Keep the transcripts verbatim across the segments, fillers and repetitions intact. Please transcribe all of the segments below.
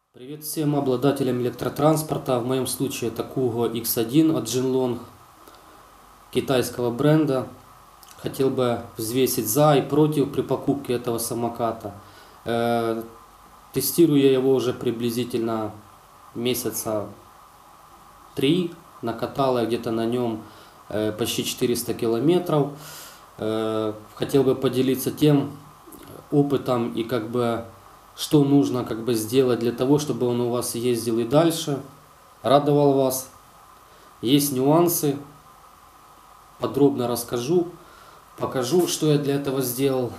Привет всем обладателям электротранспорта. В моем случае это Kugo икс один от Jinlong, китайского бренда. Хотел бы взвесить за и против при покупке этого самоката. Э, тестирую я его уже приблизительно месяца три. Накатал я где-то на нем э, почти четыреста километров. Э, хотел бы поделиться тем опытом и как бы что нужно как бы сделать для того, чтобы он у вас ездил и дальше, радовал вас. Есть нюансы, подробно расскажу, покажу, что я для этого сделал.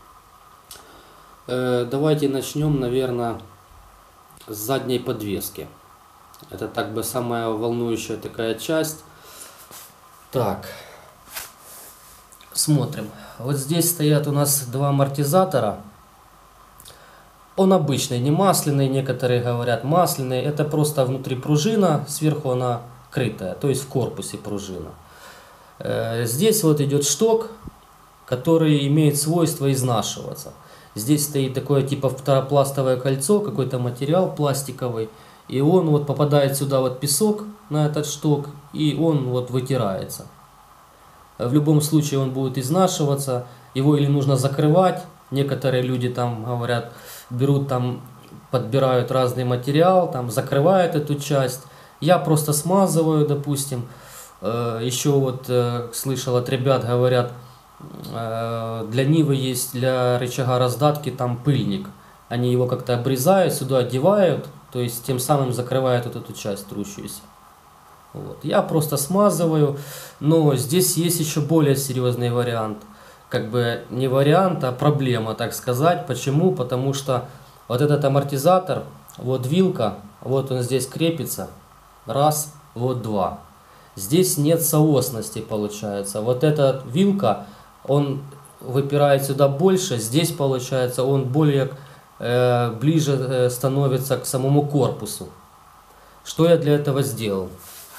Э, давайте начнем, наверное, с задней подвески. Это так бы самая волнующая такая часть. Так, смотрим. Вот здесь стоят у нас два амортизатора. Он обычный, не масляный, некоторые говорят масляный. Это просто внутри пружина, сверху она крытая, то есть в корпусе пружина. Здесь вот идет шток, который имеет свойство изнашиваться. Здесь стоит такое типа второпластовое кольцо, какой-то материал пластиковый. И он вот попадает сюда вот песок на этот шток, и он вот вытирается. В любом случае он будет изнашиваться, его или нужно закрывать. Некоторые люди там говорят, берут там, подбирают разный материал, там закрывают эту часть. Я просто смазываю, допустим. Еще вот слышал от ребят, говорят, для Нивы есть для рычага раздатки там пыльник. Они его как-то обрезают, сюда одевают, то есть тем самым закрывают вот эту часть трущуюся. Вот. Я просто смазываю, но здесь есть еще более серьезный вариант. Как бы не вариант, а проблема, так сказать. Почему? Потому что вот этот амортизатор, вот вилка, вот он здесь крепится, раз, вот два. Здесь нет соосности получается. Вот эта вилка, он выпирает сюда больше, здесь получается он более э, ближе э, становится к самому корпусу. Что я для этого сделал?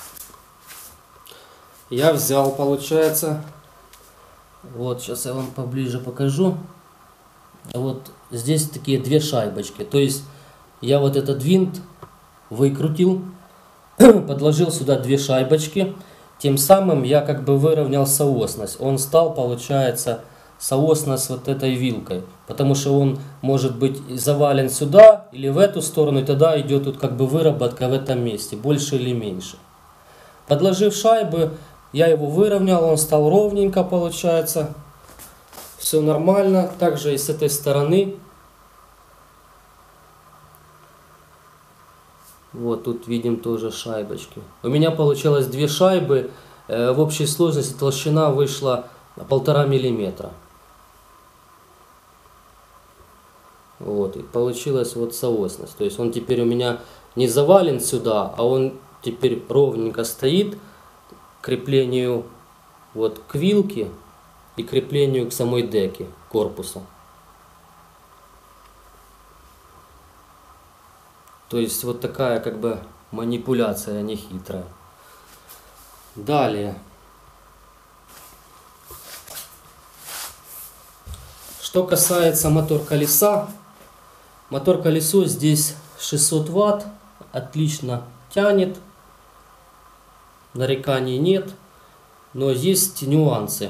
Я взял, получается... Вот, сейчас я вам поближе покажу. Вот здесь такие две шайбочки. То есть я вот этот винт выкрутил, подложил сюда две шайбочки. Тем самым я как бы выровнял соосность. Он стал, получается, соосно с вот этой вилкой. Потому что он может быть завален сюда или в эту сторону. И тогда идет тут как бы выработка в этом месте. Больше или меньше. Подложив шайбы, я его выровнял, он стал ровненько, получается. Все нормально. Также и с этой стороны. Вот тут видим тоже шайбочки. У меня получилось две шайбы. В общей сложности толщина вышла полтора миллиметра. Вот. И получилась вот соосность. То есть он теперь у меня не завален сюда, а он теперь ровненько стоит. Креплению вот к вилке и креплению к самой деке корпуса. То есть вот такая как бы манипуляция нехитрая. Далее. Что касается мотор колеса. Мотор колесо здесь шестьсот ватт. Отлично тянет. Нареканий нет, но есть нюансы.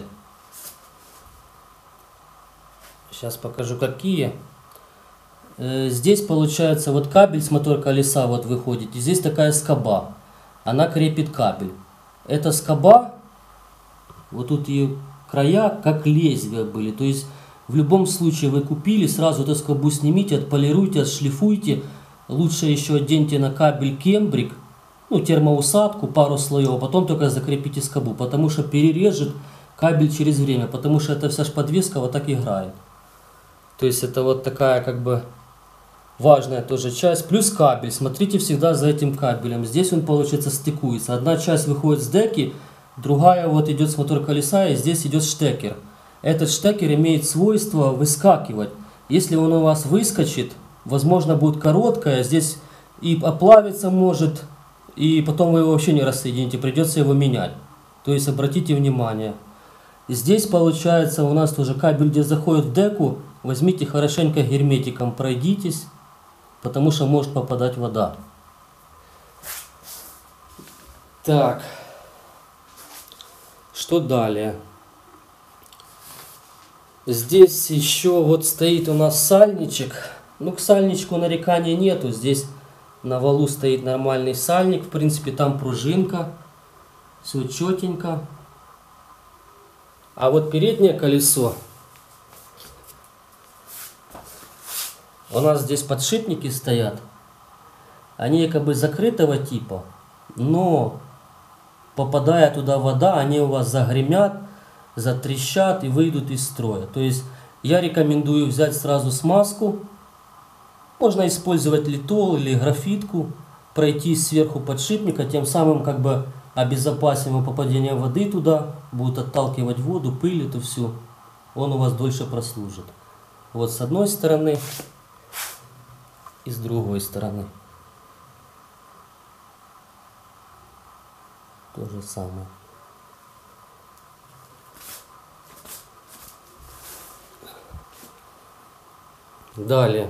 Сейчас покажу какие. Здесь получается вот кабель с мотор колеса вот выходит. И здесь такая скоба. Она крепит кабель. Эта скоба, вот тут ее края как лезвия были. То есть в любом случае вы купили, сразу эту скобу снимите, отполируйте, отшлифуйте. Лучше еще оденьте на кабель кембрик. Ну, термоусадку, пару слоев, а потом только закрепите скобу, потому что перережет кабель через время, потому что эта вся ж подвеска вот так играет. То есть это вот такая как бы важная тоже часть. Плюс кабель, смотрите всегда за этим кабелем. Здесь он, получается, стыкуется. Одна часть выходит с деки, другая вот идет с мотор колеса, и здесь идет штекер. Этот штекер имеет свойство выскакивать. Если он у вас выскочит, возможно будет короткая, здесь и оплавиться может. И потом вы его вообще не рассоедините, придется его менять. То есть обратите внимание. Здесь получается у нас тоже кабель, где заходит в деку. Возьмите хорошенько герметиком, пройдитесь. потому что может попадать вода. Так, что далее? Здесь еще вот стоит у нас сальничек. Ну, к сальничку нареканий нету. Здесь на валу стоит нормальный сальник. В принципе, там пружинка. Все четенько. А вот переднее колесо. У нас здесь подшипники стоят. Они якобы закрытого типа. Но попадая туда вода, они у вас загремят, затрещат и выйдут из строя. То есть я рекомендую взять сразу смазку. Можно использовать литол или графитку, пройти сверху подшипника, тем самым как бы обезопасим попадение воды туда, будет отталкивать воду, пыль, это все. Он у вас дольше прослужит. Вот с одной стороны и с другой стороны. То же самое. Далее.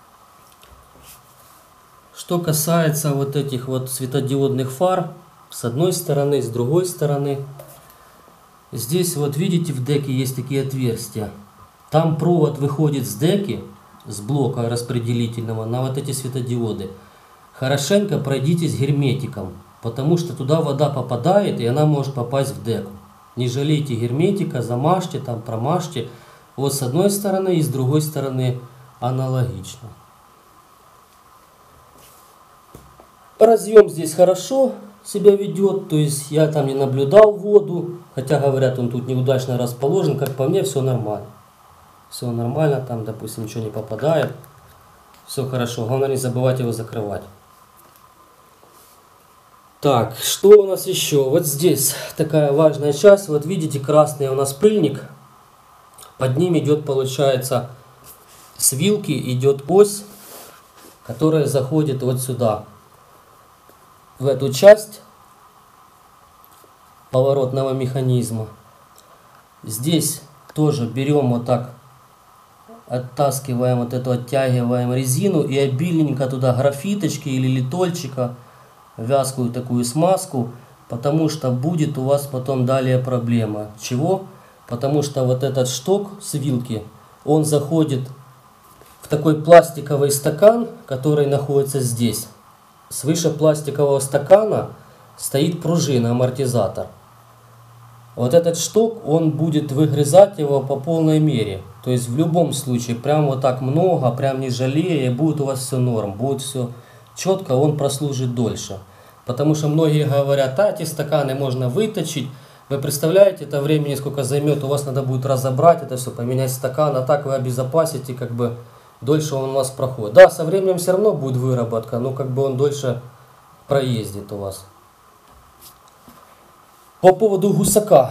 Что касается вот этих вот светодиодных фар, с одной стороны, с другой стороны. Здесь вот видите, в деке есть такие отверстия. Там провод выходит с деки, с блока распределительного на вот эти светодиоды. Хорошенько пройдитесь герметиком, потому что туда вода попадает и она может попасть в деку. Не жалейте герметика, замажьте, там промажьте. Вот с одной стороны и с другой стороны аналогично. Разъем здесь хорошо себя ведет, то есть я там не наблюдал воду, хотя говорят, он тут неудачно расположен, как по мне, все нормально. Все нормально, там, допустим, ничего не попадает, все хорошо, главное не забывать его закрывать. Так, что у нас еще? Вот здесь такая важная часть, вот видите, красный у нас пыльник, под ним идет, получается, с вилки идет ось, которая заходит вот сюда. В эту часть поворотного механизма. Здесь тоже берем вот так, оттаскиваем вот эту, оттягиваем резину и обильненько туда графиточки или литольчика, вязкую такую смазку, потому что будет у вас потом далее проблема. Чего? Потому что вот этот шток с вилки, он заходит в такой пластиковый стакан, который находится здесь. Свыше пластикового стакана стоит пружина, амортизатор. Вот этот шток, он будет выгрызать его по полной мере. То есть в любом случае, прям вот так много, прям не жалея, будет у вас все норм, будет все четко, он прослужит дольше. Потому что многие говорят, а эти стаканы можно выточить. Вы представляете, это времени сколько займет, у вас надо будет разобрать это все, поменять стакан, а так вы обезопасите, как бы дольше он у вас проходит. Да, со временем все равно будет выработка, но как бы он дольше проездит у вас. По поводу гусака.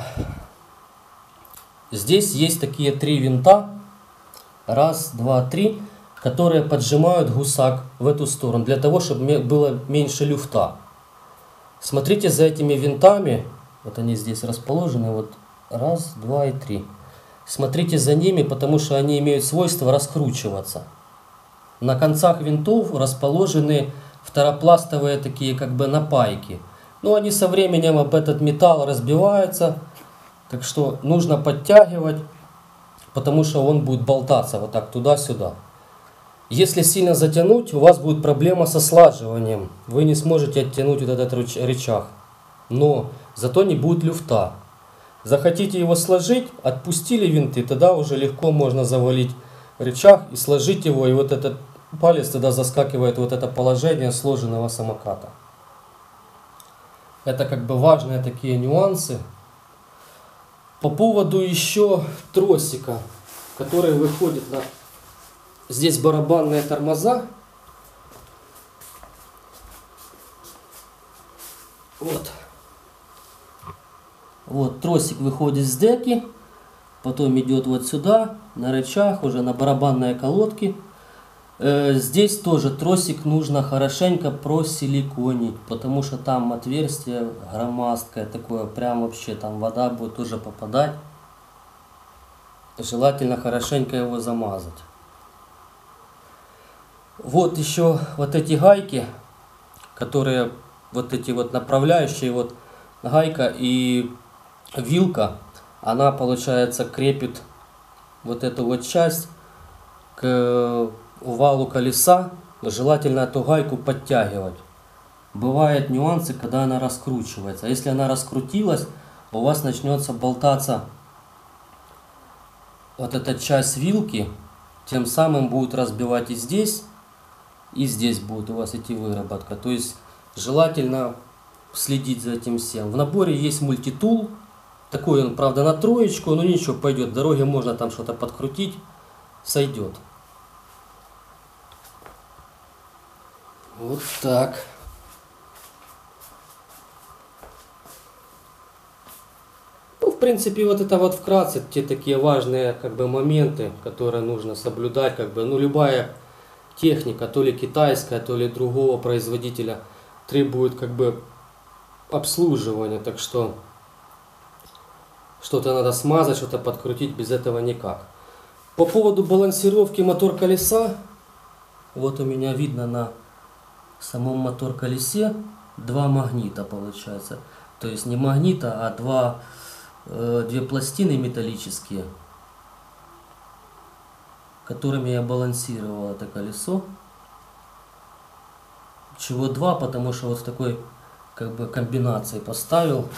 Здесь есть такие три винта. Раз, два, три. Которые поджимают гусак в эту сторону. Для того, чтобы было меньше люфта. Смотрите за этими винтами. Вот они здесь расположены. Вот раз, два и три. Смотрите за ними, потому что они имеют свойство раскручиваться. На концах винтов расположены второпластовые такие как бы напайки. Но они со временем об этот металл разбиваются. Так что нужно подтягивать, потому что он будет болтаться вот так туда-сюда. Если сильно затянуть, у вас будет проблема со слаживанием. Вы не сможете оттянуть вот этот рычаг. Но зато не будет люфта. Захотите его сложить, отпустили винты, тогда уже легко можно завалить рычаг и сложить его. И вот этот палец тогда заскакивает в вот это положение сложенного самоката. Это как бы важные такие нюансы. По поводу еще тросика, который выходит на... Здесь барабанные тормоза. Вот. Вот тросик выходит с деки. Потом идет вот сюда, на рычаг, уже на барабанные колодки. Здесь тоже тросик нужно хорошенько просиликонить, потому что там отверстие громоздкое такое, прям вообще там вода будет тоже попадать. Желательно хорошенько его замазать. Вот еще вот эти гайки, которые вот эти вот направляющие, вот гайка и вилка, она, получается, крепит вот эту вот часть к овалу колеса. Желательно эту гайку подтягивать. Бывают нюансы, когда она раскручивается. Если она раскрутилась, у вас начнется болтаться вот эта часть вилки, тем самым будет разбивать и здесь, и здесь будет у вас идти выработка. То есть желательно следить за этим всем. В наборе есть мультитул. Такой он, правда, на троечку, но ничего, пойдет. В дороге можно там что-то подкрутить, сойдет. Вот так. Ну, в принципе, вот это вот вкратце те такие важные как бы моменты, которые нужно соблюдать. Как бы, ну, любая техника, то ли китайская, то ли другого производителя, требует как бы обслуживания. Так что что-то надо смазать, что-то подкрутить, без этого никак. По поводу балансировки мотор-колеса, вот у меня видно на самом мотор-колесе два магнита получается. То есть не магнита, а два, э, две пластины металлические, которыми я балансировал это колесо. Чего два, потому что вот в такой как бы комбинации поставил.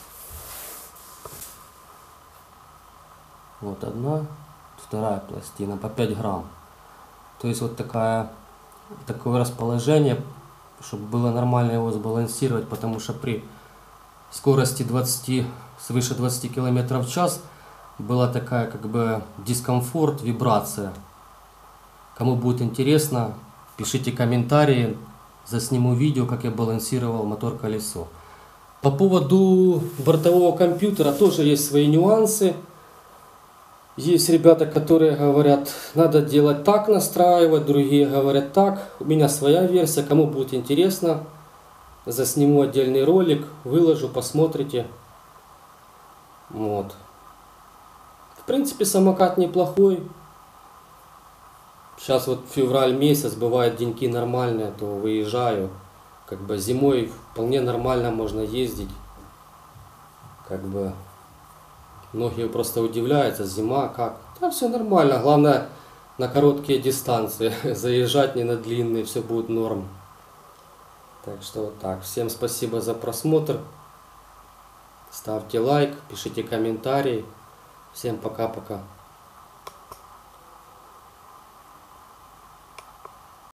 Вот одна, вторая пластина по пять грамм. То есть вот такая, такое расположение, чтобы было нормально его сбалансировать, потому что при скорости двадцати, свыше двадцати километров в час была такая как бы дискомфорт, вибрация. Кому будет интересно, пишите комментарии, засниму видео, как я балансировал мотор-колесо. По поводу бортового компьютера тоже есть свои нюансы. Есть ребята, которые говорят, надо делать так, настраивать, другие говорят так. У меня своя версия, кому будет интересно, засниму отдельный ролик, выложу, посмотрите. Вот. В принципе, самокат неплохой. Сейчас вот февраль месяц, бывают деньки нормальные, то выезжаю. Как бы зимой вполне нормально можно ездить. Как бы многие просто удивляются, зима как? Да все нормально, главное на короткие дистанции, заезжать не на длинные, все будет норм. Так что вот так. Всем спасибо за просмотр. Ставьте лайк, пишите комментарии. Всем пока-пока.